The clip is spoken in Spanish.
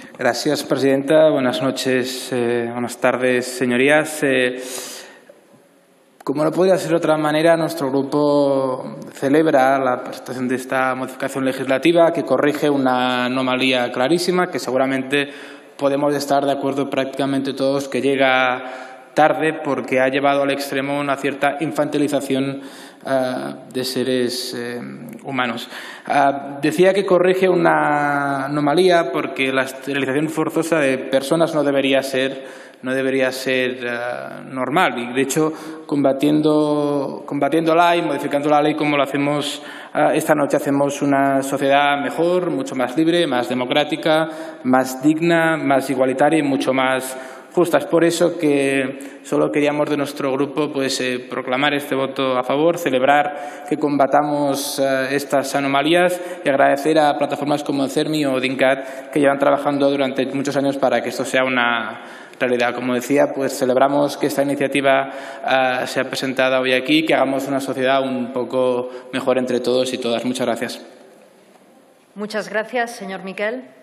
Gracias, presidenta. Buenas noches, buenas tardes, señorías. Como no podía ser de otra manera, nuestro grupo celebra la presentación de esta modificación legislativa que corrige una anomalía clarísima que seguramente podemos estar de acuerdo prácticamente todos que llega tarde porque ha llevado al extremo una cierta infantilización de seres humanos. Decía que corrige una anomalía porque la esterilización forzosa de personas no debería ser normal y, de hecho, combatiéndola y modificando la ley como lo hacemos esta noche, hacemos una sociedad mejor, mucho más libre, más democrática, más digna, más igualitaria y mucho más justa. Es por eso que solo queríamos de nuestro grupo proclamar este voto a favor, celebrar que combatamos estas anomalías y agradecer a plataformas como CERMI o DINCAT que llevan trabajando durante muchos años para que esto sea una realidad. Como decía, celebramos que esta iniciativa sea presentada hoy aquí y que hagamos una sociedad un poco mejor entre todos y todas. Muchas gracias. Muchas gracias, señor Miquel.